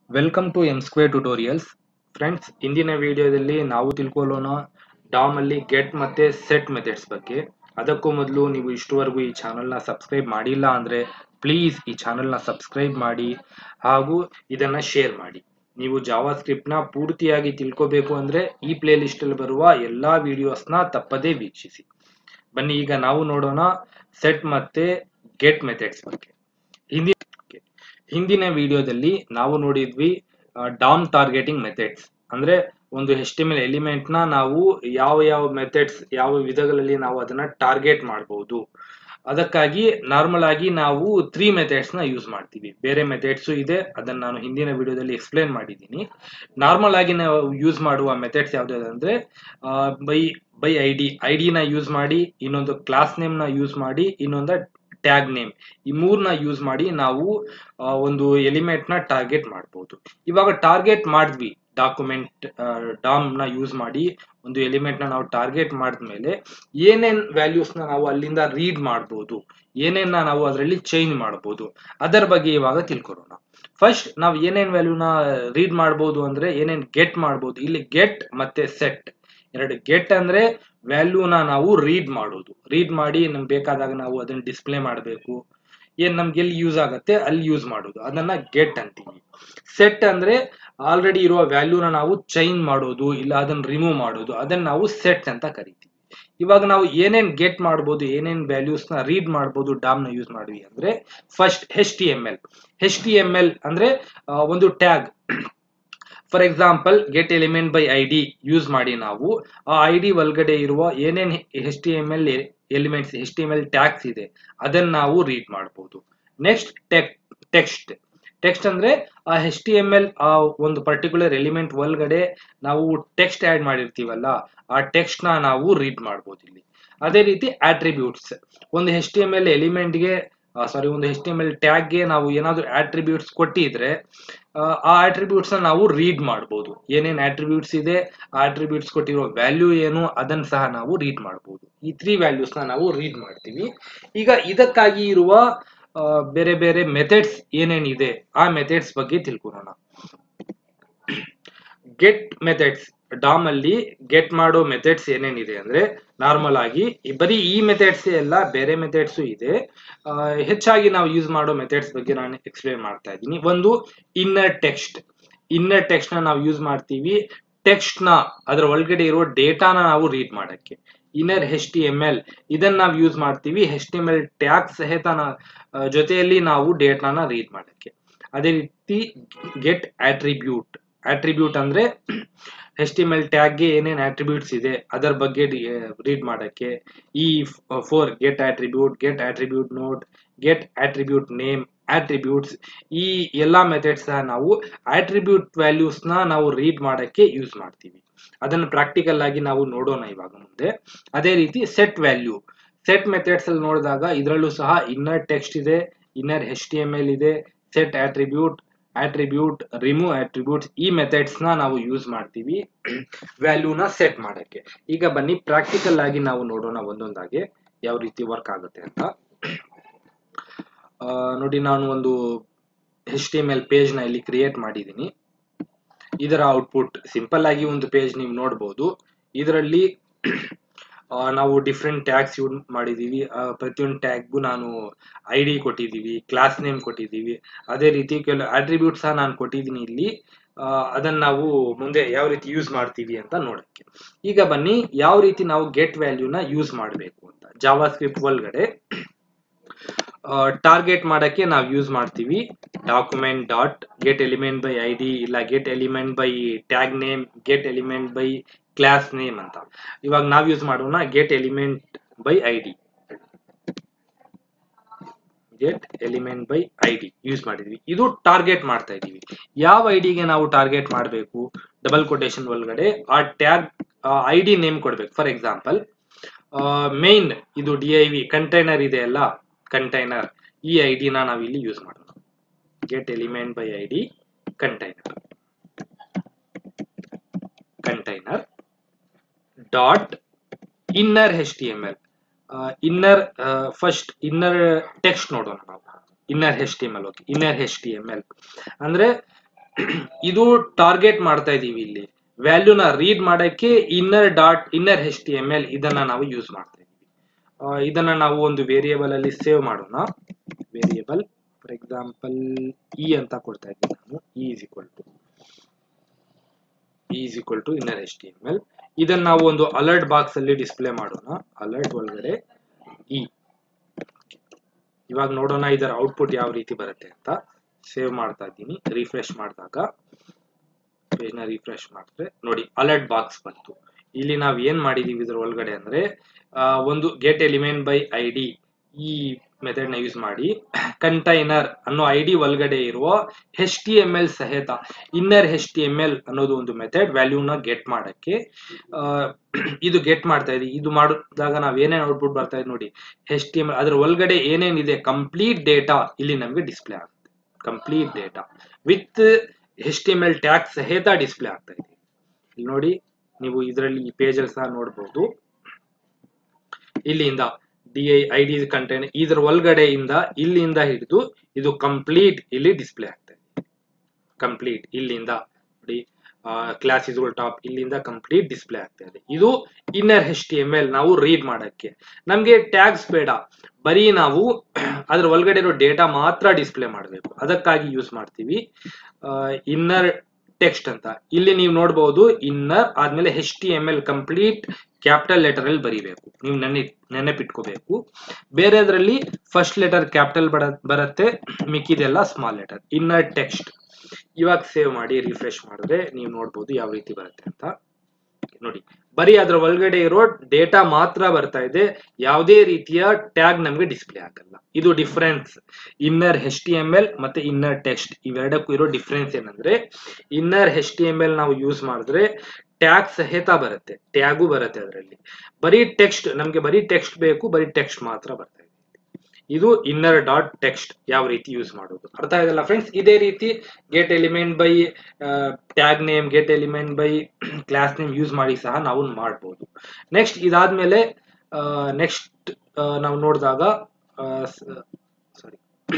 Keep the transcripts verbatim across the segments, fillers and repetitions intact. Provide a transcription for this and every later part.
Welcome to M square tutorials. Friends, ಇಂದಿನ ವಿಡಿಯೋದಲ್ಲಿ ನಾವು ತಿಳ್ಕೊಳ್ಳೋಣ ಡಾಮ್ ಅಲ್ಲಿ ಗೆಟ್ ಮತ್ತೆ ಸೆಟ್ ಮೆಥಡ್ಸ್ ಬಗ್ಗೆ. ಅದಕ್ಕೂ ಮೊದಲು ನೀವು ಇಷ್ಟುವರೆಗೂ ಈ ಚಾನಲ್ನ ಸಬ್ಸ್ಕ್ರೈಬ್ ಮಾಡಿಲ್ಲ ಅಂದರೆ ಪ್ಲೀಸ್ ಈ ಚಾನಲ್ನ ಸಬ್ಸ್ಕ್ರೈಬ್ ಮಾಡಿ ಹಾಗೂ ಇದನ್ನು ಶೇರ್ ಮಾಡಿ. ನೀವು ಜಾವಾ ಸ್ಕ್ರಿಪ್ಟ್ನ ಪೂರ್ತಿಯಾಗಿ ತಿಳ್ಕೋಬೇಕು ಅಂದರೆ ಈ ಪ್ಲೇ ಲಿಸ್ಟಲ್ಲಿ ಬರುವ ಎಲ್ಲ ವಿಡಿಯೋಸ್ನ ತಪ್ಪದೇ ವೀಕ್ಷಿಸಿ. ಬನ್ನಿ, ಈಗ ನಾವು ನೋಡೋಣ ಸೆಟ್ ಮತ್ತೆ ಗೆಟ್ ಮೆಥಡ್ಸ್ ಬಗ್ಗೆ. ಹಿಂದಿನ ಹಿಂದಿನ ವಿಡಿಯೋದಲ್ಲಿ ನಾವು ನೋಡಿದ್ವಿ ಡಾಮ್ ಟಾರ್ಗೆಟಿಂಗ್ ಮೆಥಡ್ಸ್ ಅಂದ್ರೆ ಒಂದು H T M L element ನ ನಾವು ಯಾವ ಯಾವ ಮೆಥಡ್ಸ್ ಯಾವ ವಿಧಗಳಲ್ಲಿ ನಾವು ಅದನ್ನ ಟಾರ್ಗೆಟ್ ಮಾಡಬಹುದು. ಅದಕ್ಕಾಗಿ ನಾರ್ಮಲ್ ಆಗಿ ನಾವು ತ್ರೀ ಮೆಥಡ್ಸ್ ನ ಯೂಸ್ ಮಾಡ್ತೀವಿ. ಬೇರೆ ಮೆಥಡ್ಸ್ ಇದೆ, ಅದನ್ನ ನಾನು ಹಿಂದಿನ ವಿಡಿಯೋದಲ್ಲಿ ಎಕ್ಸ್ಪ್ಲೇನ್ ಮಾಡಿದ್ದೀನಿ. ನಾರ್ಮಲ್ ಆಗಿ ನಾವು ಯೂಸ್ ಮಾಡುವ ಮೆಥಡ್ಸ್ ಯಾವ್ದು ಅಂದ್ರೆ by by I D I D ನ ಯೂಸ್ ಮಾಡಿ, ಇನ್ನೊಂದು ಕ್ಲಾಸ್ ನೇಮ್ ನ ಯೂಸ್ ಮಾಡಿ, ಇನ್ನೊಂದು ಟ್ಯಾಗ್ ನೇಮ್, ಈ ಮೂರನ್ನ ಯೂಸ್ ಮಾಡಿ ನಾವು ಒಂದು ಎಲಿಮೆಂಟ್ ನ ಟಾರ್ಗೆಟ್ ಮಾಡಬಹುದು. ಇವಾಗ ಟಾರ್ಗೆಟ್ ಮಾಡಿದ್ವಿ, ಡಾಕ್ಯುಮೆಂಟ್ ಡಾಮ್ ನ ಯೂಸ್ ಮಾಡಿ ಒಂದು ಎಲಿಮೆಂಟ್ ನ ನಾವು ಟಾರ್ಗೆಟ್ ಮಾಡಿದ್ಮೇಲೆ ಏನೇನ್ ವ್ಯಾಲ್ಯೂಸ್ ನ ನಾವು ಅಲ್ಲಿಂದ ರೀಡ್ ಮಾಡಬಹುದು, ಏನೇನ್ ನಾವು ಅದರಲ್ಲಿ ಚೇಂಜ್ ಮಾಡಬಹುದು, ಅದರ ಬಗ್ಗೆ ಇವಾಗ ತಿಳ್ಕೊಳ್ಳೋಣ. ಫಸ್ಟ್ ನಾವು ಏನೇನ್ ವ್ಯಾಲ್ಯೂನ ರೀಡ್ ಮಾಡಬಹುದು ಅಂದ್ರೆ ಏನೇನ್ ಗೆಟ್ ಮಾಡಬಹುದು. ಇಲ್ಲಿ ಗೆಟ್ ಮತ್ತೆ ಸೆಟ್ ಎರಡು. ಗೆಟ್ ಅಂದ್ರೆ ವ್ಯಾಲ್ಯೂನ ನಾವು ರೀಡ್ ಮಾಡೋದು, ರೀಡ್ ಮಾಡಿ ನಮ್ಗೆ ಬೇಕಾದಾಗ ನಾವು ಅದನ್ನ ಡಿಸ್ಪ್ಲೇ ಮಾಡಬೇಕು, ಏನ್ ನಮ್ಗೆ ಎಲ್ಲಿ ಯೂಸ್ ಆಗತ್ತೆ ಅಲ್ಲಿ ಯೂಸ್ ಮಾಡೋದು, ಅದನ್ನ ಗೆಟ್ ಅಂತೀವಿ. ಸೆಟ್ ಅಂದ್ರೆ ಆಲ್ರೆಡಿ ಇರುವ ವ್ಯಾಲ್ಯೂನ ನಾವು ಚೇಂಜ್ ಮಾಡೋದು ಇಲ್ಲ ಅದನ್ನ ರಿಮೂವ್ ಮಾಡೋದು, ಅದನ್ನ ನಾವು ಸೆಟ್ ಅಂತ ಕರಿತೀವಿ. ಇವಾಗ ನಾವು ಏನೇನ್ ಗೆಟ್ ಮಾಡಬಹುದು, ಏನೇನ್ ವ್ಯಾಲ್ಯೂಸ್ ನ ರೀಡ್ ಮಾಡಬಹುದು ಡಾಮ್ ನ ಯೂಸ್ ಮಾಡಿವಿ ಅಂದ್ರೆ first H T M L. H T M L ಅಂದ್ರೆ ಒಂದು tag. For example get element by I D use ಮಾಡಿ ನಾವು ಆ ಐ ಡಿ ಒಳಗಡೆ ಇರುವ ಏನೇನ್ H T M L elements H T M L tags ಇದೆ ಅದನ್ನ ನಾವು ರೀಡ್ ಮಾಡಬಹುದು. Next text. ಟೆಕ್ಸ್ಟ್ ಅಂದ್ರೆ ಆ ಎಚ್ ಟಿ ಎಂ ಎಲ್ ಆ ಒಂದು ಪರ್ಟಿಕ್ಯುಲರ್ ಎಲಿಮೆಂಟ್ ಒಳಗಡೆ ನಾವು ಟೆಕ್ಸ್ಟ್ ಆಡ್ ಮಾಡಿರ್ತೀವಲ್ಲ, ಆ ಟೆಕ್ಸ್ಟ್ ನ ನಾವು ರೀಡ್ ಮಾಡಬಹುದು ಇಲ್ಲಿ. ಅದೇ ರೀತಿ ಆಟ್ರಿಬ್ಯೂಟ್ಸ್. ಒಂದು ಎಚ್ ಟಿ ಎಂ ಎಲ್ ಎಲಿಮೆಂಟ್ಗೆ ಸಾರಿ ಒಂದು ಎಚ್ ಟಿ ಎಂ ಎಲ್ ಟ್ಯಾಗ್ಗೆ ನಾವು ಏನಾದ್ರು ಆಟ್ರಿಬ್ಯೂಟ್ಸ್ ಕೊಟ್ಟಿದ್ರೆ ಆ ಆಟ್ರಿಬ್ಯೂಟ್ಸ್ ನ ನಾವು ರೀಡ್ ಮಾಡಬಹುದು. ಏನೇನ್ ಆಟ್ರಿಬ್ಯೂಟ್ಸ್ ಇದೆ, ಆ ಆಟ್ರಿಬ್ಯೂಟ್ಸ್ ಕೊಟ್ಟಿರೋ ವ್ಯಾಲ್ಯೂ ಏನು, ಅದನ್ನ ಸಹ ನಾವು ರೀಡ್ ಮಾಡಬಹುದು. ಈ ತ್ರೀ ವ್ಯಾಲ್ಯೂಸ್ ನ ನಾವು ರೀಡ್ ಮಾಡ್ತೀವಿ. ಈಗ ಇದಕ್ಕಾಗಿ ಇರುವ ಬೇರೆ ಬೇರೆ ಮೆಥಡ್ಸ್ ಏನೇನಿದೆ ಆ ಮೆಥಡ್ಸ್ ಬಗ್ಗೆ ತಿಳ್ಕೊಳ್ಳೋಣ. Get methods. ಡಾಮ್ ಅಲ್ಲಿ ಗೆಟ್ ಮಾಡೋ ಮೆಥಡ್ಸ್ ಏನೇನಿದೆ ಅಂದ್ರೆ ನಾರ್ಮಲ್ ಆಗಿ ಬರೀ ಈ ಮೆಥಡ್ಸ್ ಎಲ್ಲ, ಬೇರೆ ಮೆಥಡ್ಸ್ ಇದೆ. ಹೆಚ್ಚಾಗಿ ನಾವು ಯೂಸ್ ಮಾಡೋ ಮೆಥಡ್ಸ್ ಬಗ್ಗೆ ನಾನು ಎಕ್ಸ್ಪ್ಲೇನ್ ಮಾಡ್ತಾ ಇದ್ದೀನಿ. ಒಂದು ಇನ್ನರ್ ಟೆಕ್ಸ್ಟ್. ಇನ್ನರ್ ಟೆಕ್ಸ್ಟ್ ನ ನಾವು ಯೂಸ್ ಮಾಡ್ತೀವಿ ಟೆಕ್ಸ್ಟ್ ನ ಅದರ ಒಳಗಡೆ ಇರುವ ಡೇಟಾನ ನಾವು ರೀಡ್ ಮಾಡಕ್ಕೆ. Inner H T M L ಇದನ್ನ ನಾವು ಯೂಸ್ ಮಾಡ್ತೀವಿ H T M L tag ಸಹಿತ ಜೊತೆಯಲ್ಲಿ ನಾವು ಡೇಟಾನ ರೀಡ್ ಮಾಡಕ್ಕೆ. ಅದೇ ರೀತಿ ಗೆಟ್ ಆಟ್ರಿಬ್ಯೂಟ್. ಆಟ್ರಿಬ್ಯೂಟ್ ಅಂದ್ರೆ ಎಚ್ ಟಿ ಎಂ ಎಲ್ ಟ್ಯಾಗ್ಗೆ ಏನೇನ್ ಆಟ್ರಿಬ್ಯೂಟ್ಸ್ ಇದೆ ಅದರ ಬಗ್ಗೆ ರೀಡ್ ಮಾಡಕ್ಕೆ. ಈ four get attribute, get attribute node, get attribute name, attributes, ಈ ಎಲ್ಲಾ ಮೆಥಡ್ಸ್ ನಾವು ಆಟ್ರಿಬ್ಯೂಟ್ ವ್ಯಾಲ್ಯೂಸ್ ನ ನಾವು ರೀಡ್ ಮಾಡಕ್ಕೆ ಯೂಸ್ ಮಾಡ್ತೀವಿ. ಅದನ್ನು ಪ್ರಾಕ್ಟಿಕಲ್ ಆಗಿ ನಾವು ನೋಡೋಣ ಇವಾಗ ಮುಂದೆ. ಅದೇ ರೀತಿ ಸೆಟ್ ವ್ಯಾಲ್ಯೂ. ಸೆಟ್ ಮೆಥಡ್ಸ್ ಅಲ್ಲಿ ನೋಡಿದಾಗ ಇದರಲ್ಲೂ ಸಹ ಇನ್ನರ್ ಟೆಕ್ಸ್ಟ್ ಇದೆ, inner H T M L ಇದೆ, set attribute, attribute, remove attributes, ಈ ಮೆಥಡ್ಸ್ ನ ನಾವು ಯೂಸ್ ಮಾಡ್ತೀವಿ ವ್ಯಾಲ್ಯೂನ ಸೆಟ್ ಮಾಡಕ್ಕೆ. ಈಗ ಬನ್ನಿ ಪ್ರಾಕ್ಟಿಕಲ್ ಆಗಿ ನಾವು ನೋಡೋಣ ಒಂದೊಂದಾಗಿ ಯಾವ ರೀತಿ ವರ್ಕ್ ಆಗುತ್ತೆ ಅಂತ. ನೋಡಿ, ನಾನು ಒಂದು H T M L page ನ ಇಲ್ಲಿ ಕ್ರಿಯೇಟ್ ಮಾಡಿದ್ದೀನಿ. ಇದರ ಔಟ್ಪುಟ್ ಸಿಂಪಲ್ ಆಗಿ ಒಂದು ಪೇಜ್ ನೀವು ನೋಡಬಹುದು. ಇದರಲ್ಲಿ ನಾವು ಡಿಫ್ರೆಂಟ್ ಟ್ಯಾಗ್ಸ್ ಯೂಸ್ ಮಾಡಿದೀವಿ. ಪ್ರತಿಯೊಂದು ಟ್ಯಾಗ್ಗೂ ನಾನು ಐ ಡಿ ಕೊಟ್ಟಿದ್ದೀವಿ, ಕ್ಲಾಸ್ ನೇಮ್ ಕೊಟ್ಟಿದ್ದೀವಿ. ಅದೇ ರೀತಿ ಕೆಲವು ಆಟ್ರಿಬ್ಯೂಟ್ಸ್ ಸಹ ನಾನು ಕೊಟ್ಟಿದ್ದೀನಿ ಇಲ್ಲಿ. ಅದನ್ನ ನಾವು ಮುಂದೆ ಯಾವ ರೀತಿ ಯೂಸ್ ಮಾಡ್ತೀವಿ ಅಂತ ನೋಡಕ್ಕೆ. ಈಗ ಬನ್ನಿ ಯಾವ ರೀತಿ ನಾವು ಗೆಟ್ ವ್ಯಾಲ್ಯೂನ ಯೂಸ್ ಮಾಡಬೇಕು ಅಂತ. ಜಾವಾ ಸ್ಕ್ರಿಪ್ಟ್ ಒಳಗಡೆ ಟಾರ್ಗೆಟ್ ಮಾಡಕ್ಕೆ ನಾವು ಯೂಸ್ ಮಾಡ್ತೀವಿ document dot get element by I D, ಇಲ್ಲ get element by tag name, get element by class name ಅಂತ. ಇವಾಗ ನಾವು ಯೂಸ್ ಮಾಡೋಣ get element by I D. Get element by I D use ಮಾಡಿದ್ವಿ. ಇದು ಟಾರ್ಗೆಟ್ ಮಾಡ್ತಾ ಇದೀವಿ. ಯಾವ ಐ ಡಿಗೆ ನಾವು ಟಾರ್ಗೆಟ್ ಮಾಡಬೇಕು, ಡಬಲ್ ಕೊಟೇಶನ್ ಒಳಗಡೆ ಆ ಟ್ಯಾಗ್ ಐ ಡಿ ನೇಮ್ ಕೊಡ್ಬೇಕು. ಫಾರ್ ಎಕ್ಸಾಂಪಲ್ ಮೇನ್ ಇದು ಡಿ ಐ ವಿ ಕಂಟೈನರ್ ಇದೆ ಅಲ್ಲ, ಕಂಟೈನರ್, ಈ ಐ ಡಿ ನ ನಾವು ಇಲ್ಲಿ ಯೂಸ್ ಮಾಡೋಣ. Get element by I D container container dot inner H T M L. Inner first inner text ನೋಡೋಣ ನಾವು. Inner H T M L. Okay, inner H T M L ಅಂದ್ರೆ ಇದು target ಮಾಡ್ತಾ ಇದೀವಿ ಇಲ್ಲಿ ವ್ಯಾಲ್ಯೂನ ರೀಡ್ ಮಾಡಕ್ಕೆ inner dot inner H T M L ಇದನ್ನ ನಾವು ಯೂಸ್ ಮಾಡ್ತಾ ಇದೀವಿ. ಇದನ್ನ ನಾವು ಒಂದು ವೇರಿಯೇಬಲ್ ಅಲ್ಲಿ ಸೇವ್ ಮಾಡೋಣ. ವೇರಿಯೇಬಲ್ ಫಾರ್ ಎಕ್ಸಾಂಪಲ್ ಇ ಅಂತ ಕೊಡ್ತಾ ಇದ್ದೀನಿ ನಾನು. E is equal to e is equal to inner H T M L. ಇದನ್ನ ನಾವು ಒಂದು ಅಲರ್ಟ್ ಬಾಕ್ಸ್ ಅಲ್ಲಿ ಡಿಸ್ಪ್ಲೇ ಮಾಡೋಣ. ಅಲರ್ಟ್ ಒಳಗಡೆ ಇ. ಇವಾಗ ನೋಡೋಣ ಇದರ ಔಟ್ಪುಟ್ ಯಾವ ರೀತಿ ಬರುತ್ತೆ ಅಂತ. ಸೇವ್ ಮಾಡ್ತಾ ಇದ್ದೀನಿ. ರಿಫ್ರೆಶ್ ಮಾಡಿದಾಗ ಪೇಜ್ ನ ರಿಫ್ರೆಶ್ ಮಾಡಿದ್ರೆ ನೋಡಿ ಅಲರ್ಟ್ ಬಾಕ್ಸ್ ಬಂತು. ಇಲ್ಲಿ ನಾವ್ ಏನ್ ಮಾಡಿದೀವಿ ಇದ್ರ ಒಳಗಡೆ ಅಂದ್ರೆ ಒಂದು get element by I D ಈ ಮೆಥಡ್ ನ ಯೂಸ್ ಮಾಡಿ ಕಂಟೈನರ್ ಅನ್ನೋ ಐ ಡಿ ಒಳಗಡೆ ಇರುವ ಎಚ್ ಟಿ ಎಮ್ ಎಲ್ ಸಹಿತ inner H T M L ಅನ್ನೋದು ಒಂದು ಮೆಥಡ್ ವ್ಯಾಲ್ಯೂನ ಗೆಟ್ ಮಾಡಕ್ಕೆ ಇದು ಗೆಟ್ ಮಾಡ್ತಾ ಇದೆ. ಇದು ಮಾಡಿದಾಗ ನಾವ್ ಏನೇನ್ ಔಟ್ಪುಟ್ ಬರ್ತಾ ಇದೆ ನೋಡಿ. ಎಚ್ ಟಿ ಎಮ್ ಎಲ್ ಅದ್ರ ಒಳಗಡೆ ಏನೇನಿದೆ ಕಂಪ್ಲೀಟ್ ಡೇಟಾ ಇಲ್ಲಿ ನಮ್ಗೆ ಡಿಸ್ಪ್ಲೇ ಆಗುತ್ತೆ. Complete data with H T M L tag ಸಹಿತ ಡಿಸ್ಪ್ಲೇ ಆಗ್ತಾ ಇದೆ. ಇಲ್ಲಿ ನೋಡಿ ನೀವು ಇದರಲ್ಲಿ ಈ ಪೇಜ್ ಅಲ್ಲಿ ಸಹ ನೋಡಬಹುದು. ಇಲ್ಲಿಂದ D I I D container ಇದ್ರ ಒಳಗಡೆಯಿಂದ ಇಲ್ಲಿಂದ ಹಿಡಿದು ಇದು ಕಂಪ್ಲೀಟ್ ಇಲ್ಲಿ ಡಿಸ್ಪ್ಲೇ ಆಗ್ತಾ ಇದೆ. ಕಂಪ್ಲೀಟ್ ಇಲ್ಲಿಂದ ನೋಡಿ ಕ್ಲಾಸ್ ಇಸ್ ಟಾಪ್ ಇಲ್ಲಿಂದ ಕಂಪ್ಲೀಟ್ ಡಿಸ್ಪ್ಲೇ ಆಗ್ತಾ ಇದೆ. ಇದು inner H T M L ನಾವು ರೀಡ್ ಮಾಡಕ್ಕೆ. ನಮ್ಗೆ ಟ್ಯಾಗ್ಸ್ ಬೇಡ, ಬರೀ ನಾವು ಅದ್ರ ಒಳಗಡೆ ಇರೋ ಡೇಟಾ ಮಾತ್ರ ಡಿಸ್ಪ್ಲೇ ಮಾಡಬೇಕು. ಅದಕ್ಕಾಗಿ ಯೂಸ್ ಮಾಡ್ತೀವಿ ಇನ್ನರ್ ಟೆಕ್ಸ್ಟ್ ಅಂತ. ಇಲ್ಲಿ ನೀವು ನೋಡಬಹುದು ಇನ್ನರ್ ಆದ್ಮೇಲೆ H T M L complete capital letter ಅಲ್ಲಿ ಬರೀಬೇಕು. ನೀವು ನೆನೆ ನೆನಪಿಟ್ಕೋಬೇಕು. ಬೇರೆದ್ರಲ್ಲಿ ಫಸ್ಟ್ ಲೆಟರ್ ಕ್ಯಾಪಿಟಲ್ ಬರುತ್ತೆ, ಮಿಕ್ಕಿದೆಲ್ಲ ಸ್ಮಾಲ್ ಲೆಟರ್. Inner text. ಇವಾಗ ಸೇವ್ ಮಾಡಿ ರಿಫ್ರೆಶ್ ಮಾಡಿದ್ರೆ ನೀವು ನೋಡಬಹುದು ಯಾವ ರೀತಿ ಬರುತ್ತೆ ಅಂತ. ನೋಡಿ ಬರೀ ಅದ್ರ ಒಳಗಡೆ ಇರೋ ಡೇಟಾ ಮಾತ್ರ ಬರ್ತಾ ಇದೆ. ಯಾವುದೇ ರೀತಿಯ ಟ್ಯಾಗ್ ನಮ್ಗೆ ಡಿಸ್ಪ್ಲೇ ಆಗಲ್ಲ. ಇದು difference inner H T M L ಮತ್ತೆ ಇನ್ನರ್ ಟೆಕ್ಸ್ಟ್ ಇವೆರಡಕ್ಕೂ ಇರೋ ಡಿಫರೆನ್ಸ್ ಏನಂದ್ರೆ inner H T M L ನಾವು ಯೂಸ್ ಮಾಡಿದ್ರೆ ಟ್ಯಾಗ್ ಸಹಿತ ಬರುತ್ತೆ, ಟ್ಯಾಗು ಬರುತ್ತೆ ಅದರಲ್ಲಿ. ಬರೀ ಟೆಕ್ಸ್ಟ್ ನಮ್ಗೆ ಬರೀ ಟೆಕ್ಸ್ಟ್ ಬೇಕು, ಬರೀ ಟೆಕ್ಸ್ಟ್ ಮಾತ್ರ ಬರ್ತಾ ಇದೆ. ಇದು ಇನ್ನರ್ ಡಾಟ್ ಟೆಕ್ಸ್ಟ್ ಯಾವ ರೀತಿ ಯೂಸ್ ಮಾಡೋದು ಅರ್ಥ ಆಯ್ತಲ್ಲ ಫ್ರೆಂಡ್ಸ್. ಇದೇ ರೀತಿ get element by tag name, get element by class name use ಮಾಡಿ ಸಹ ನಾವು ಮಾಡಬಹುದು. ನೆಕ್ಸ್ಟ್ ಇದಾದ್ಮೇಲೆ ನೆಕ್ಸ್ಟ್ ನಾವು ನೋಡಿದಾಗ ಸಾರಿ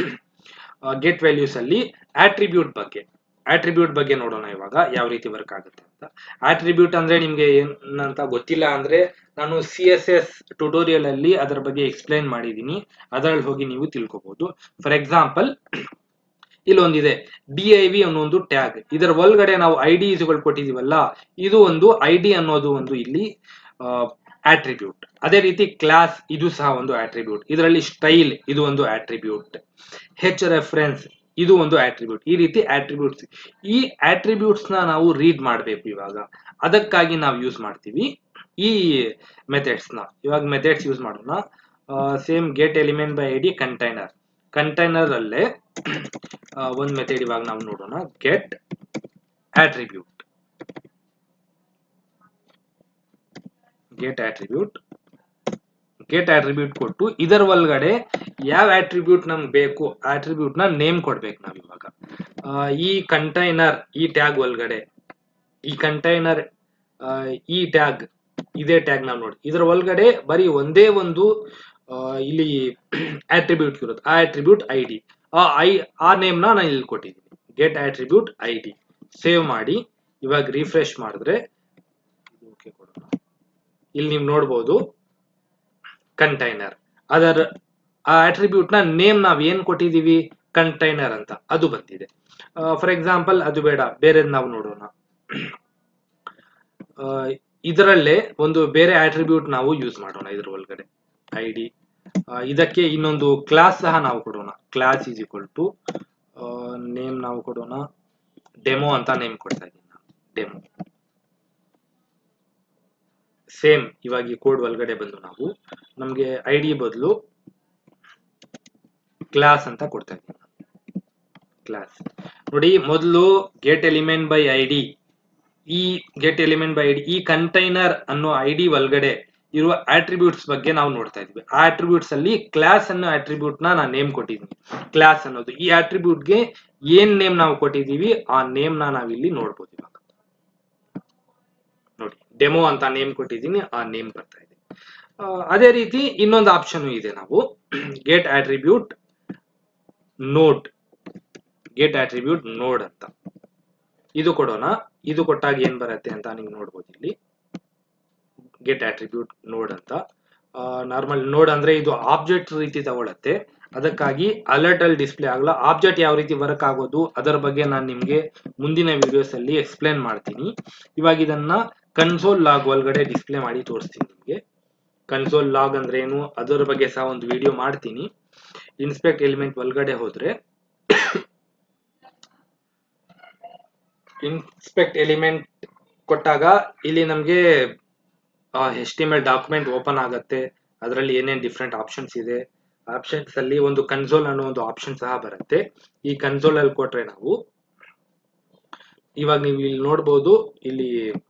ಗೆಟ್ ವ್ಯಾಲ್ಯೂಸ್ ಅಲ್ಲಿ ಆಟ್ರಿಬ್ಯೂಟ್ ಬಗ್ಗೆ ಆಟ್ರಿಬ್ಯೂಟ್ ಬಗ್ಗೆ ನೋಡೋಣ ಇವಾಗ ಯಾವ ರೀತಿ ವರ್ಕ್ ಆಗುತ್ತೆ ಅಂತ. ಆಟ್ರಿಬ್ಯೂಟ್ ಅಂದ್ರೆ ನಿಮ್ಗೆ ಏನಂತ ಗೊತ್ತಿಲ್ಲ ಅಂದ್ರೆ ನಾನು ಸಿ ಎಸ್ ಎಸ್ ಟ್ಯುಟೋರಿಯಲ್ ಅಲ್ಲಿ ಅದರ ಬಗ್ಗೆ ಎಕ್ಸ್ಪ್ಲೈನ್ ಮಾಡಿದೀನಿ. ಅದರಲ್ಲಿ ಹೋಗಿ ನೀವು ತಿಳ್ಕೊಬಹುದು. ಫಾರ್ ಎಕ್ಸಾಂಪಲ್ ಇಲ್ಲೊಂದಿದೆ ಡಿ ಐ ವಿ ಅನ್ನೋ ಒಂದು ಟ್ಯಾಗ್. ಇದರ ಒಳಗಡೆ ನಾವು ಐ ಡಿ ಕೊಟ್ಟಿದೀವಲ್ಲ, ಇದು ಒಂದು ಐ ಡಿ ಅನ್ನೋದು ಒಂದು ಇಲ್ಲಿ ಆಟ್ರಿಬ್ಯೂಟ್. ಅದೇ ರೀತಿ ಕ್ಲಾಸ್ ಇದು ಸಹ ಒಂದು ಆಟ್ರಿಬ್ಯೂಟ್. ಇದರಲ್ಲಿ ಸ್ಟೈಲ್ ಇದು ಒಂದು ಆಟ್ರಿಬ್ಯೂಟ್. ಹೆಚ್ ರೆಫರೆನ್ಸ್ ಇದು ಒಂದು ಆಟ್ರಿಬ್ಯೂಟ್. ಈ ರೀತಿ ಆಟ್ರಿಬ್ಯೂಟ್ಸ್. ಈ ಆಟ್ರಿಬ್ಯೂಟ್ಸ್ ನ ನಾವು ರೀಡ್ ಮಾಡಬೇಕು ಇವಾಗ. ಅದಕ್ಕಾಗಿ ನಾವು ಯೂಸ್ ಮಾಡ್ತೀವಿ ಈ ಮೆಥಡ್ಸ್ ನ. ಇವಾಗ ಮೆಥಡ್ಸ್ ಯೂಸ್ ಮಾಡೋಣ. Same get element by I D container. Container ಅಲ್ಲೇ ಒಂದು ಮೆಥಡ್ ಇವಾಗ ನಾವು ನೋಡೋಣ. Get attribute. Get attribute get attribute ಕೊಟ್ಟು ಇದರ ಒಳಗಡೆ ಯಾವ ಆಟ್ರಿಬ್ಯೂಟ್ ನಮ್ಗೆ ಬೇಕು ಆಟ್ರಿಬ್ಯೂಟ್ ನ ನೇಮ್ ಕೊಡ್ಬೇಕು ನಾವ್ ಇವಾಗ. ಈ ಕಂಟೈನರ್ ಈ ಟ್ಯಾಗ್ ಒಳಗಡೆ ಈ ಕಂಟೈನರ್ ಈ ಟ್ಯಾಗ್ ಇದೇ ಟ್ಯಾಗ್ ನಾವು ನೋಡಿ ಇದರ ಒಳಗಡೆ ಬರೀ ಒಂದೇ ಒಂದು ಇಲ್ಲಿ ಆಟ್ರಿಬ್ಯೂಟ್ ಇರುತ್ತೆ. ಆ ಆಟ್ರಿಬ್ಯೂಟ್ ಐ ಡಿ ಆ ಐ ಆ ನೇಮ್ ನ ನಾನು ಇಲ್ಲಿ ಕೊಟ್ಟಿದ್ದೀನಿ. Get attribute I D. Save ಮಾಡಿ ಇವಾಗ ರಿಫ್ರೆಶ್ ಮಾಡಿದ್ರೆ ಇಲ್ಲಿ ನೀವು ನೋಡಬಹುದು ಕಂಟೈನರ್. ಅದರ ಆ ಆಟ್ರಿಬ್ಯೂಟ್ ನ ನೇಮ್ ನಾವ್ ಏನ್ ಕೊಟ್ಟಿದೀವಿ ಕಂಟೈನರ್ ಅಂತ ಅದು ಬಂದಿದೆ. ಫಾರ್ ಎಕ್ಸಾಂಪಲ್ ಅದು ಬೇಡ, ಬೇರೆ ನಾವು ನೋಡೋಣ. ಇದರಲ್ಲೇ ಒಂದು ಬೇರೆ ಆಟ್ರಿಬ್ಯೂಟ್ ನಾವು ಯೂಸ್ ಮಾಡೋಣ. ಇದ್ರ ಒಳಗಡೆ ಐ ಡಿ ಇದಕ್ಕೆ ಇನ್ನೊಂದು ಕ್ಲಾಸ್ ಸಹ ನಾವು ಕೊಡೋಣ. Class is equal to name ನಾವು ಕೊಡೋಣ ಡೆಮೋ ಅಂತ ನೇಮ್ ಕೊಡ್ತಾ ಇದ್ದೀನಿ ನಾನು. ಡೆಮೋ. ಸೇಮ್ ಇವಾಗ ಈ ಕೋಡ್ ಒಳಗಡೆ ಬಂದು ನಾವು ನಮ್ಗೆ ಐ ಡಿ ಬದಲು ಕ್ಲಾಸ್ ಅಂತ ಕೊಡ್ತಾ ಇದ್ದೀನಿ. ಕ್ಲಾಸ್ ನೋಡಿ ಮೊದಲು get element by I D. ಈ get element by I D ಈ ಕಂಟೈನರ್ ಅನ್ನೋ ಐ ಡಿ ಒಳಗಡೆ ಇರುವ ಆಟ್ರಿಬ್ಯೂಟ್ಸ್ ಬಗ್ಗೆ ನಾವು ನೋಡ್ತಾ ಇದ್ವಿ. ಆ ಆಟ್ರಿಬ್ಯೂಟ್ಸ್ ಅಲ್ಲಿ ಕ್ಲಾಸ್ ಅನ್ನೋ ಆಟ್ರಿಬ್ಯೂಟ್ ನ ನಾನು ನೇಮ್ ಕೊಟ್ಟಿದ್ದೀನಿ. ಕ್ಲಾಸ್ ಅನ್ನೋದು ಈ ಆಟ್ರಿಬ್ಯೂಟ್ ಗೆ ಏನ್ ನೇಮ್ ನಾವು ಕೊಟ್ಟಿದೀವಿ ಆ ನೇಮ್ ನ ನಾವಿಲ್ಲಿ ನೋಡ್ಬೋದು. ಇವಾಗ ನೋಡಿ ಡೆಮೋ ಅಂತ ನೇಮ್ ಕೊಟ್ಟಿದ್ದೀನಿ, ಆ ನೇಮ್ ಬರ್ತಾ ಇದೆ. ಅದೇ ರೀತಿ ಇನ್ನೊಂದು ಆಪ್ಷನ್ ಇದೆ. ನಾವು get attribute node get attribute node ಅಂತ ಇದು ಕೊಡೋಣ. ಇದು ಕೊಟ್ಟಾಗ ಏನ್ ಬರುತ್ತೆ ಅಂತ ನೀವು ನೋಡ್ಬೋದು ಇಲ್ಲಿ ಗೆಟ್ ಆಟ್ರಿಬ್ಯೂಟ್ ನೋಡ್ ಅಂತ. ನಾರ್ಮಲ್ ನೋಡ್ ಅಂದ್ರೆ ಇದು ಆಬ್ಜೆಕ್ಟ್ ರೀತಿ ತಗೊಳತ್ತೆ, ಅದಕ್ಕಾಗಿ ಅಲರ್ಟ್ ಅಲ್ಲಿ ಡಿಸ್ಪ್ಲೇ ಆಗಲ್ಲ. ಆಬ್ಜೆಕ್ಟ್ ಯಾವ ರೀತಿ ವರ್ಕ್ ಆಗೋದು ಅದರ ಬಗ್ಗೆ ನಾನು ನಿಮ್ಗೆ ಮುಂದಿನ ವಿಡಿಯೋಸ್ ಅಲ್ಲಿ ಎಕ್ಸ್ಪ್ಲೇನ್ ಮಾಡ್ತೀನಿ. ಇವಾಗ ಇದನ್ನ ಕನ್ಸೋಲ್ ಲಾಗ್ ಒಳಗಡೆ ಡಿಸ್ಪ್ಲೇ ಮಾಡಿ ತೋರಿಸ್ತೀನಿ ನಿಮ್ಗೆ. ಕನ್ಸೋಲ್ ಲಾಗ್ ಅಂದ್ರೆ ಏನು ಅದರ ಬಗ್ಗೆ ಸಹ ಒಂದು ವಿಡಿಯೋ ಮಾಡ್ತೀನಿ. ಇನ್ಸ್ಪೆಕ್ಟ್ ಎಲಿಮೆಂಟ್ ಒಳಗಡೆ ಹೋದ್ರೆ ಇನ್ಸ್ಪೆಕ್ಟ್ ಎಲಿಮೆಂಟ್ ಕೊಟ್ಟಾಗ ಇಲ್ಲಿ ನಮ್ಗೆ H T M L document open ಆಗತ್ತೆ. ಅದರಲ್ಲಿ ಏನೇನ್ ಡಿಫ್ರೆಂಟ್ ಆಪ್ಷನ್ಸ್ ಇದೆ, ಆಪ್ಷನ್ಸ್ ಅಲ್ಲಿ ಒಂದು ಕನ್ಸೋಲ್ ಅನ್ನೋ ಒಂದು ಆಪ್ಷನ್ ಸಹ ಬರುತ್ತೆ. ಈ ಕನ್ಸೋಲ್ ಅಲ್ಲಿ ಕೊಟ್ರೆ ನಾವು ಇವಾಗ ನೀವು ಇಲ್ಲಿ ನೋಡ್ಬೋದು, ಇಲ್ಲಿ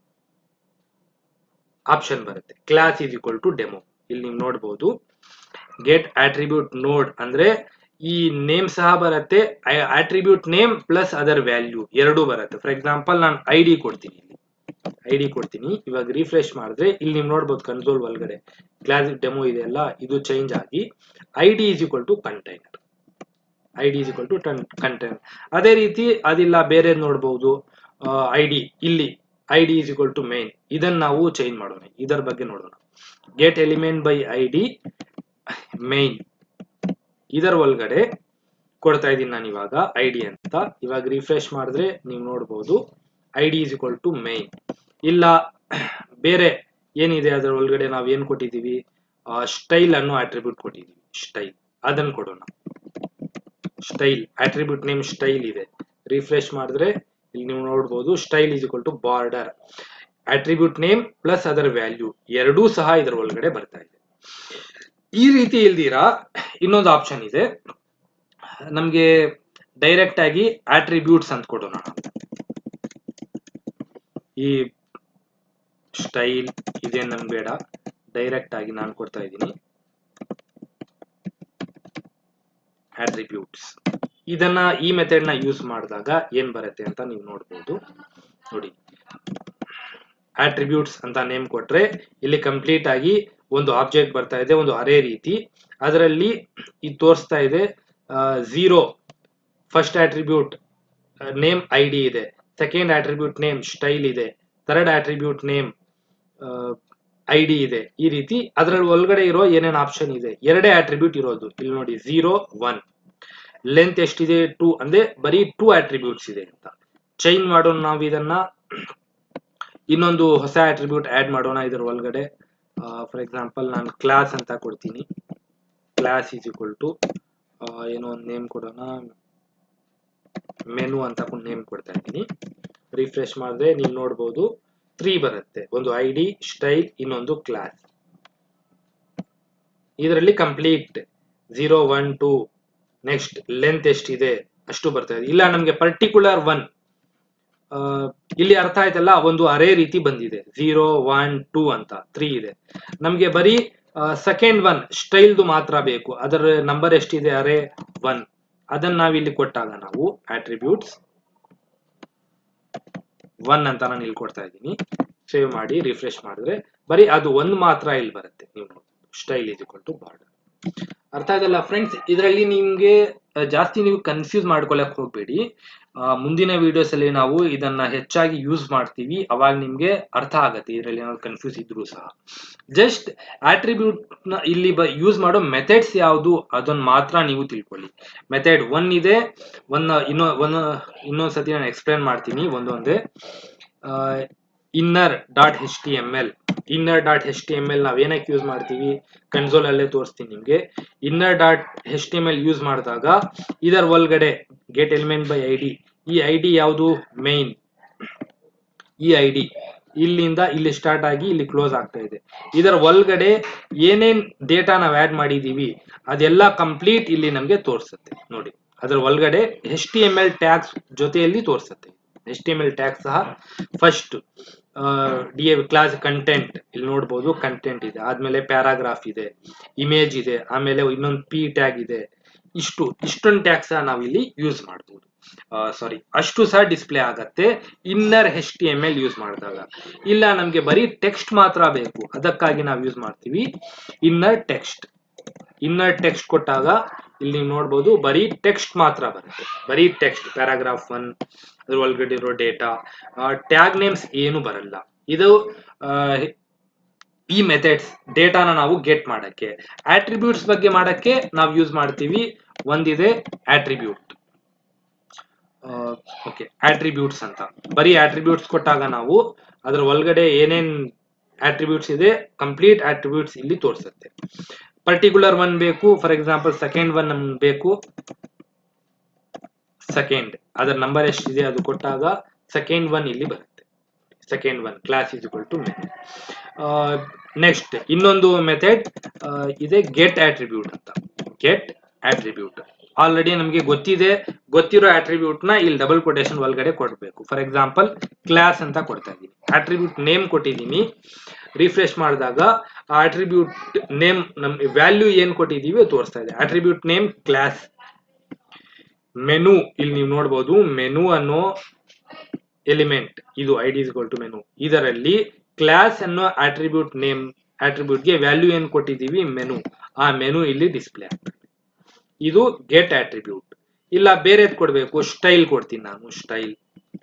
ಆಪ್ಷನ್ ಬರುತ್ತೆ class is equal to demo. ಇಲ್ಲಿ ನೀವು ನೋಡ್ಬೋದು ಗೆಟ್ ಆಟ್ರಿಬ್ಯೂಟ್ ನೋಡ್ ಅಂದ್ರೆ ಈ ನೇಮ್ ಸಹ ಬರುತ್ತೆ, ಆಟ್ರಿಬ್ಯೂಟ್ ನೇಮ್ ಪ್ಲಸ್ ಅದರ್ ವ್ಯಾಲ್ಯೂ ಎರಡೂ ಬರುತ್ತೆ. ಫಾರ್ ಎಕ್ಸಾಂಪಲ್ ನಾನು ಐ ಡಿ ಕೊಡ್ತೀನಿ, ಇಲ್ಲಿ ಐ ಡಿ ಕೊಡ್ತೀನಿ. ಇವಾಗ ರಿಫ್ರೆಶ್ ಮಾಡಿದ್ರೆ ಇಲ್ಲಿ ನೀವು ನೋಡ್ಬೋದು ಕನ್ಸೋಲ್ ಒಳಗಡೆ ಕ್ಲಾಸ್ ಡೆಮೋ ಇದೆ ಅಲ್ಲ, ಇದು ಚೇಂಜ್ ಆಗಿ I D is equal to container, I D is equal to container. ಅದೇ ರೀತಿ ಅದಿಲ್ಲ ಬೇರೆ ನೋಡ್ಬೋದು ಐ ಡಿ, ಇಲ್ಲಿ I D is equal to main. ಇದನ್ನ ನಾವು ಚೇಂಜ್ ಮಾಡೋಣ, ಇದರ ಬಗ್ಗೆ ನೋಡೋಣ. Get element by I D main, ಇದರ ಒಳಗಡೆ ಕೊಡ್ತಾ ಇದ್ದೀನಿ ನಾನು ಇವಾಗ ಐ ಡಿ ಅಂತ. ಇವಾಗ ರಿಫ್ರೆಶ್ ಮಾಡಿದ್ರೆ ನೀವು ನೋಡ್ಬೋದು I D is equal to main. ಇಲ್ಲ ಬೇರೆ ಏನಿದೆ ಅದರ ಒಳಗಡೆ ನಾವು ಏನ್ ಕೊಟ್ಟಿದ್ದೀವಿ, ಸ್ಟೈಲ್ ಅನ್ನು ಆಟ್ರಿಬ್ಯೂಟ್ ಕೊಟ್ಟಿದ್ದೀವಿ, ಸ್ಟೈಲ್ ಅದನ್ನ ಕೊಡೋಣ. ಸ್ಟೈಲ್ ಆಟ್ರಿಬ್ಯೂಟ್ ನೇಮ್ ಸ್ಟೈಲ್ ಇದೆ. ರಿಫ್ರೆಶ್ ಮಾಡಿದ್ರೆ ಇಲ್ಲಿ ನೀವು ನೋಡ್ಬೋದು style is equal to border. Attribute name plus ಅದರ ವ್ಯಾಲ್ಯೂ ಎರಡೂ ಸಹ ಇದರ ಒಳಗಡೆ ಬರ್ತಾ ಇದೆ. ಈ ರೀತಿ ಇಲ್ದಿರಾ ಇನ್ನೊಂದು ಆಪ್ಷನ್ ಇದೆ ನಮ್ಗೆ, ಡೈರೆಕ್ಟ್ ಆಗಿ ಆಟ್ರಿಬ್ಯೂಟ್ಸ್ ಅಂತ ಕೊಡೋಣ. ಈ ಸ್ಟೈಲ್ ಇದೇನ್ ನಮ್ಗೆ ಬೇಡ, ಡೈರೆಕ್ಟ್ ಆಗಿ ನಾನು ಕೊಡ್ತಾ ಇದ್ದೀನಿ ಆಟ್ರಿಬ್ಯೂಟ್ಸ್. ಇದನ್ನ ಈ ಮೆಥಡ್ ನ ಯೂಸ್ ಮಾಡಿದಾಗ ಏನ್ ಬರುತ್ತೆ ಅಂತ ನೀವು ನೋಡ್ಬೋದು. ನೋಡಿ ಆಟ್ರಿಬ್ಯೂಟ್ಸ್ ಅಂತ ನೇಮ್ ಕೊಟ್ರೆ ಇಲ್ಲಿ ಕಂಪ್ಲೀಟ್ ಆಗಿ ಒಂದು ಆಬ್ಜೆಕ್ಟ್ ಬರ್ತಾ ಇದೆ, ಒಂದು ಅರೇ ರೀತಿ. ಅದರಲ್ಲಿ ಇದು ತೋರಿಸ್ತಾ ಇದೆ zero first attribute name I D ಇದೆ, ಸೆಕೆಂಡ್ ಆಟ್ರಿಬ್ಯೂಟ್ ನೇಮ್ ಸ್ಟೈಲ್ ಇದೆ, third attribute name I D ಇದೆ. ಈ ರೀತಿ ಅದರಲ್ಲಿ ಒಳಗಡೆ ಇರೋ ಏನೇನು ಆಪ್ಷನ್ ಇದೆ, ಎರಡೇ ಆಟ್ರಿಬ್ಯೂಟ್ ಇರೋದು. ಇಲ್ಲಿ ನೋಡಿ ಝೀರೋ ಒನ್, ಲೆಂತ್ ಎಷ್ಟಿದೆ ಟೂ, ಅಂದ್ರೆ ಬರೀ ಟೂ ಆಟ್ರಿಬ್ಯೂಟ್ಸ್ ಇದೆ ಅಂತ. ಚೇಂಜ್ ಮಾಡೋಣ ನಾವು ಇದನ್ನ, ಇನ್ನೊಂದು ಹೊಸ ಆಟ್ರಿಬ್ಯೂಟ್ ಆಡ್ ಮಾಡೋಣ ಇದರ ಒಳಗಡೆ. ಫಾರ್ ಎಕ್ಸಾಂಪಲ್ ನಾನು ಕ್ಲಾಸ್ ಅಂತ ಕೊಡ್ತೀನಿ. ಕ್ಲಾಸ್ ಈಸ್ ಈಕ್ವಲ್ ಟು ಏನೋ ಒಂದು ನೇಮ್ ಕೊಡೋಣ, ಮೆನು ಅಂತ ನೇಮ್ ಕೊಡ್ತಾ ಇದ್ದೀನಿ. ರಿಫ್ರೆಶ್ ಮಾಡಿದ್ರೆ ನೀವು ನೋಡ್ಬೋದು ತ್ರೀ ಬರುತ್ತೆ, ಒಂದು ಐ ಡಿ, ಸ್ಟೈಲ್, ಇನ್ನೊಂದು ಕ್ಲಾಸ್. ಇದರಲ್ಲಿ complete zero one two, next length ಎಷ್ಟಿದೆ ಅಷ್ಟು ಬರ್ತಾ ಇದೆ. ಇಲ್ಲ ನಮ್ಗೆ ಪರ್ಟಿಕ್ಯುಲರ್ ಒನ್, ಇಲ್ಲಿ ಅರ್ಥ ಆಯ್ತಲ್ಲ, ಒಂದು ಅರೇ ರೀತಿ ಬಂದಿದೆ ಝೀರೋ ಒನ್ ಟೂ ಅಂತ, ತ್ರೀ ಇದೆ. ನಮ್ಗೆ ಬರೀ ಸೆಕೆಂಡ್ ಒನ್ ಸ್ಟೈಲ್ದು ಮಾತ್ರ ಬೇಕು, ಅದರ ನಂಬರ್ ಎಷ್ಟಿದೆ ಅರೇ ಒನ್, ಅದನ್ನ ನಾವಿಲ್ಲಿ ಕೊಟ್ಟಾಗ ನಾವು ಆಟ್ರಿಬ್ಯೂಟ್ಸ್ ಒನ್ ಅಂತ ನಾನು ಇಲ್ಲಿ ಕೊಡ್ತಾ ಇದ್ದೀನಿ. ಸೇವ್ ಮಾಡಿ ರಿಫ್ರೆಶ್ ಮಾಡಿದ್ರೆ ಬರೀ ಅದು ಒಂದು ಮಾತ್ರ ಇಲ್ಲಿ ಬರುತ್ತೆ. ನೀವು style is equal to border. ಅರ್ಥ ಆಗಲ್ಲ ಫ್ರೆಂಡ್ಸ್, ಇದರಲ್ಲಿ ನಿಮ್ಗೆ ಜಾಸ್ತಿ ನೀವು ಕನ್ಫ್ಯೂಸ್ ಮಾಡ್ಕೊಳಕ್ ಹೋಗ್ಬೇಡಿ. ಮುಂದಿನ ವಿಡಿಯೋಸ್ ಅಲ್ಲಿ ನಾವು ಇದನ್ನ ಹೆಚ್ಚಾಗಿ ಯೂಸ್ ಮಾಡ್ತೀವಿ, ಅವಾಗ ನಿಮ್ಗೆ ಅರ್ಥ ಆಗತ್ತೆ ಇದರಲ್ಲಿ ಏನಾದ್ರು ಕನ್ಫ್ಯೂಸ್ ಇದ್ರು ಸಹ. ಜಸ್ಟ್ ಆಟ್ರಿಬ್ಯೂಟ್ ನ ಇಲ್ಲಿ ಯೂಸ್ ಮಾಡೋ ಮೆಥಡ್ಸ್ ಯಾವುದು ಅದನ್ನ ಮಾತ್ರ ನೀವು ತಿಳ್ಕೊಳ್ಳಿ. ಮೆಥಡ್ ಒನ್ ಇದೆ, ಒನ್ ಇನ್ನೊ ಒಂದು ಇನ್ನೊಂದ್ಸತಿ ನಾನು ಎಕ್ಸ್ಪ್ಲೇನ್ ಮಾಡ್ತೀನಿ ಒಂದೊಂದೇ. Inner dot H T M L, inner dot H T M L ನಾವ್ ಏನಕ್ಕೆ ಯೂಸ್ ಮಾಡ್ತೀವಿ ಕನ್ಸೋಲ್ ಅಲ್ಲೇ ತೋರಿಸ್ತೀನಿ ನಿಮ್ಗೆ. Inner dot H T M L use ಮಾಡಿದಾಗ ಇದರ ಒಳಗಡೆ get element by I D, ಈ ಐ ಡಿ ಯಾವುದು ಮೈನ್, ಈ ಐ ಡಿ ಇಲ್ಲಿಂದ ಇಲ್ಲಿ ಸ್ಟಾರ್ಟ್ ಆಗಿ ಇಲ್ಲಿ ಕ್ಲೋಸ್ ಆಗ್ತಾ ಇದೆ. ಇದರ ಒಳಗಡೆ ಏನೇನ್ ಡೇಟಾ ನಾವು ಆಡ್ ಮಾಡಿದೀವಿ ಅದೆಲ್ಲ ಕಂಪ್ಲೀಟ್ ಇಲ್ಲಿ ನಮ್ಗೆ ತೋರಿಸುತ್ತೆ. ನೋಡಿ ಅದರ ಒಳಗಡೆ H T M L tags ಜೊತೆಯಲ್ಲಿ ತೋರಿಸುತ್ತೆ. H T M L tag ಸಹ first D A class content ಇಲ್ಲಿ ನೋಡ್ಬೋದು, ಕಂಟೆಂಟ್ ಇದೆ, ಆದ್ಮೇಲೆ ಪ್ಯಾರಾಗ್ರಾಫ್ ಇದೆ, ಇಮೇಜ್ ಇದೆ, ಆಮೇಲೆ ಇನ್ನೊಂದು ಪಿ ಟ್ಯಾಗ್ ಇದೆ. ಇಷ್ಟು ಇಷ್ಟೊಂದು ಟ್ಯಾಗ್ ಸಹ ನಾವು ಇಲ್ಲಿ ಯೂಸ್ ಮಾಡಬಹುದು. ಸಾರಿ ಅಷ್ಟು ಸಹ ಡಿಸ್ಪ್ಲೇ ಆಗತ್ತೆ inner H T M L use ಮಾಡಿದಾಗ. ಇಲ್ಲ ನಮ್ಗೆ ಬರೀ ಟೆಕ್ಸ್ಟ್ ಮಾತ್ರ ಬೇಕು, ಅದಕ್ಕಾಗಿ ನಾವು ಯೂಸ್ ಮಾಡ್ತೀವಿ ಇನ್ನರ್ ಟೆಕ್ಸ್ಟ್. ಇನ್ನರ್ ಟೆಕ್ಸ್ಟ್ ಕೊಟ್ಟಾಗ ಇಲ್ಲಿ ನೀವು ನೋಡ್ಬೋದು ಬರೀ ಟೆಕ್ಸ್ಟ್ ಮಾತ್ರ ಬರುತ್ತೆ, ಬರೀ ಟೆಕ್ಸ್ಟ್ ಪ್ಯಾರಾಗ್ರಾಫ್ ಒನ್ ಅದ್ರ ಒಳಗಡೆ ಇರೋ ಡೇಟಾ, ಟ್ಯಾಗ್ ನೇಮ್ಸ್ ಏನು ಬರಲ್ಲ. ಇದು ಈ ಮೆಥಡ್ಸ್ ಡೇಟಾನ ನಾವು ಗೆಟ್ ಮಾಡಕ್ಕೆ. ಆಟ್ರಿಬ್ಯೂಟ್ಸ್ ಬಗ್ಗೆ ಮಾಡಕ್ಕೆ ನಾವು ಯೂಸ್ ಮಾಡ್ತೀವಿ, ಒಂದಿದೆ ಆಟ್ರಿಬ್ಯೂಟ್. ಓಕೆ, ಆಟ್ರಿಬ್ಯೂಟ್ಸ್ ಅಂತ ಬರೀ ಆಟ್ರಿಬ್ಯೂಟ್ಸ್ ಕೊಟ್ಟಾಗ ನಾವು ಅದ್ರ ಒಳಗಡೆ ಏನೇನ್ ಆಟ್ರಿಬ್ಯೂಟ್ಸ್ ಇದೆ ಕಂಪ್ಲೀಟ್ ಆಟ್ರಿಬ್ಯೂಟ್ಸ್ ಇಲ್ಲಿ ತೋರಿಸುತ್ತೆ. ಪರ್ಟಿಕ್ಯುಲರ್ ಒನ್ ಬೇಕು, ಫಾರ್ ಎಕ್ಸಾಂಪಲ್ ಸೆಕೆಂಡ್ ಒನ್ ನಮ್ಗೆ ಬೇಕು, ಸೆಕೆಂಡ್ ಅದರ ನಂಬರ್ ಎಷ್ಟಿದೆ ಅದು ಕೊಟ್ಟಾಗ ಸೆಕೆಂಡ್ ಒನ್ ಇಲ್ಲಿ ಬರುತ್ತೆ. Second one class is equal to menu. Next ಇನ್ನೊಂದು ಮೆಥಡ್ ಇದೆ ಗೆಟ್ ಆಟ್ರಿಬ್ಯೂಟ್ ಅಂತ. ಗೆಟ್ ಆಟ್ರಿಬ್ಯೂಟ್ ಆಲ್ರೆಡಿ ನಮಗೆ ಗೊತ್ತಿದೆ, ಗೊತ್ತಿರೋ ಆಟ್ರಿಬ್ಯೂಟ್ ನ ಇಲ್ಲಿ ಡಬಲ್ ಕೊಟೇಶನ್ ಒಳಗಡೆ ಕೊಡಬೇಕು. ಫಾರ್ ಎಕ್ಸಾಂಪಲ್ ಕ್ಲಾಸ್ ಅಂತ ಕೊಡ್ತಾ ಇದ್ದೀನಿ, ಆಟ್ರಿಬ್ಯೂಟ್ ನೇಮ್ ಕೊಟ್ಟಿದ್ದೀನಿ. ರಿಫ್ರೆಶ್ ಮಾಡಿದಾಗ ಆ ಆಟ್ರಿಬ್ಯೂಟ್ ನೇಮ್ ನಮ್ ವ್ಯಾಲ್ಯೂ ಏನ್ ಕೊಟ್ಟಿದೀವಿ ತೋರಿಸ್ತಾ ಇದೆ. Attribute name class. ಮೆನು ಇಲ್ಲಿ ನೀವು ನೋಡಬಹುದು, ಮೆನು ಅನ್ನೋ ಎಲಿಮೆಂಟ್ ಇದು ID is equal to menu, ಇದರಲ್ಲಿ ಕ್ಲಾಸ್ ಅನ್ನೋ ಆಟ್ರಿಬ್ಯೂಟ್ ನೇಮ್ ಆಟ್ರಿಬ್ಯೂಟ್ ಗೆ ವ್ಯಾಲ್ಯೂ ಏನ್ ಕೊಟ್ಟಿದೀವಿ ಮೆನು, ಆ ಮೆನು ಇಲ್ಲಿ ಡಿಸ್ಪ್ಲೇ ಆಗ್ತದೆ. ಇದು ಗೆಟ್ ಆಟ್ರಿಬ್ಯೂಟ್. ಇಲ್ಲ ಬೇರೆ ಕೊಡ್ಬೇಕು, ಸ್ಟೈಲ್ ಕೊಡ್ತೀನಿ ನಾನು. ಸ್ಟೈಲ್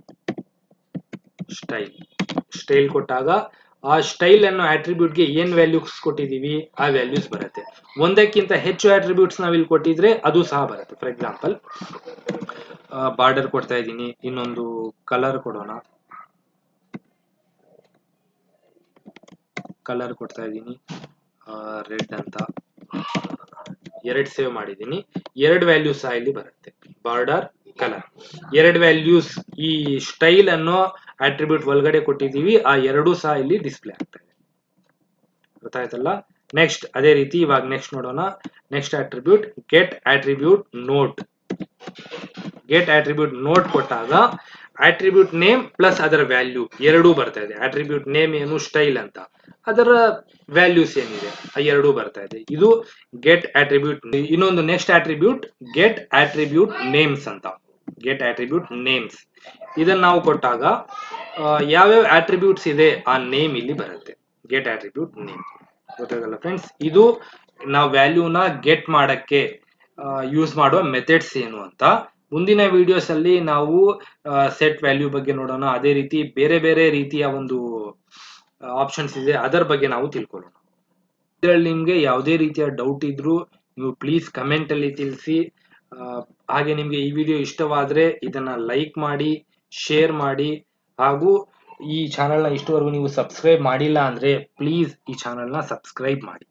ಸ್ಟೈಲ್ ಸ್ಟೈಲ್ ಕೊಟ್ಟಾಗ ಆ ಸ್ಟೈಲ್ ಅನ್ನೋ ಆಟ್ರಿಬ್ಯೂಟ್ ಗೆ ಏನ್ ವ್ಯಾಲ್ಯೂಸ್ ಕೊಟ್ಟಿದೀವಿ ಆ ವ್ಯಾಲ್ಯೂಸ್ ಬರುತ್ತೆ. ಒಂದಕ್ಕಿಂತ ಹೆಚ್ಚು ಆಟ್ರಿಬ್ಯೂಟ್ಸ್ ನಾವ್ ಇಲ್ಲಿ ಕೊಟ್ಟಿದ್ರೆ ಅದು ಸಹ ಬರುತ್ತೆ. ಫಾರ್ ಎಕ್ಸಾಂಪಲ್ ಬಾರ್ಡರ್ ಕೊಡ್ತಾ ಇದ್ದೀನಿ, ಇನ್ನೊಂದು ಕಲರ್ ಕೊಡೋಣ, ಕಲರ್ ಕೊಡ್ತಾ ಇದ್ದೀನಿ ರೆಡ್ ಅಂತ. ಎರಡು ಸೇವ್ ಮಾಡಿದ್ದೀನಿ, ಎರಡು ವ್ಯಾಲ್ಯೂಸ್ ಸಹ ಇಲ್ಲಿ ಬರುತ್ತೆ. ಬಾರ್ಡರ್, ಕಲರ್, ಎರಡು ವ್ಯಾಲ್ಯೂಸ್ ಈ ಸ್ಟೈಲ್ ಅನ್ನೋ ಆಟ್ರಿಬ್ಯೂಟ್ ಒಳಗಡೆ ಕೊಟ್ಟಿದ್ದೀವಿ, ಆ ಎರಡೂ ಸಹ ಇಲ್ಲಿ ಡಿಸ್ಪ್ಲೇ ಆಗ್ತಾ ಇದೆ. ಗೊತ್ತಾಯ್ತಲ್ಲ. ನೆಕ್ಸ್ಟ್ ಅದೇ ರೀತಿ ಇವಾಗ ನೆಕ್ಸ್ಟ್ ನೋಡೋಣ. Next attribute get attribute node. Get attribute node ಕೊಟ್ಟಾಗ ಆಟ್ರಿಬ್ಯೂಟ್ ನೇಮ್ ಪ್ಲಸ್ ಅದರ ವ್ಯಾಲ್ಯೂ ಎರಡೂ ಬರ್ತಾ ಇದೆ. ಆಟ್ರಿಬ್ಯೂಟ್ ನೇಮ್ ಏನು ಸ್ಟೈಲ್ ಅಂತ, ಅದರ ವ್ಯಾಲ್ಯೂಸ್ ಏನಿದೆ ಆ ಎರಡೂ ಬರ್ತಾ ಇದೆ. ಇದು ಗೆಟ್ ಆಟ್ರಿಬ್ಯೂಟ್. ಇನ್ನೊಂದು next attribute get attribute names ಅಂತ. ಗೆಟ್ ಆಟ್ರಿಬ್ಯೂಟ್ ನೇಮ್ಸ್ ಇದನ್ನ ನಾವು ಕೊಟ್ಟಾಗ ಯಾವ್ಯಾವ ಆಟ್ರಿಬ್ಯೂಟ್ಸ್ ಇದೆ ಆ ನೇಮ್ ಇಲ್ಲಿ ಬರುತ್ತೆ. Get attribute name. ಗೊತ್ತಾಗಲ್ಲ ಫ್ರೆಂಡ್ಸ್, ಇದು ನಾವು ವ್ಯಾಲ್ಯೂನ ಗೆಟ್ ಮಾಡಕ್ಕೆ ಯೂಸ್ ಮಾಡುವ ಮೆಥಡ್ಸ್ ಏನು ಅಂತ. ಮುಂದಿನ ವಿಡಿಯೋಸ್ ಅಲ್ಲಿ ನಾವು ಸೆಟ್ ವ್ಯಾಲ್ಯೂ ಬಗ್ಗೆ ನೋಡೋಣ. ಅದೇ ರೀತಿ ಬೇರೆ ಬೇರೆ ರೀತಿಯ ಒಂದು ಆಪ್ಷನ್ಸ್ ಇದೆ, ಅದರ ಬಗ್ಗೆ ನಾವು ತಿಳ್ಕೊಳ್ಳೋಣ. ಇದರಲ್ಲಿ ನಿಮ್ಗೆ ಯಾವುದೇ ರೀತಿಯ ಡೌಟ್ ಇದ್ರೂ ನೀವು ಪ್ಲೀಸ್ ಕಮೆಂಟ್ ಅಲ್ಲಿ ತಿಳಿಸಿ. ಹಾಗೆ ನಿಮ್ಗೆ ಈ ವಿಡಿಯೋ ಇಷ್ಟವಾದ್ರೆ ಇದನ್ನ ಲೈಕ್ ಮಾಡಿ, ಶೇರ್ ಮಾಡಿ, ಹಾಗೂ ಈ ಚಾನೆಲ್ನ ಇಷ್ಟವರೆಗೂ ನೀವು ಸಬ್ಸ್ಕ್ರೈಬ್ ಮಾಡಿಲ್ಲ ಅಂದ್ರೆ ಪ್ಲೀಸ್ ಈ ಚಾನೆಲ್ನ ಸಬ್ಸ್ಕ್ರೈಬ್ ಮಾಡಿ.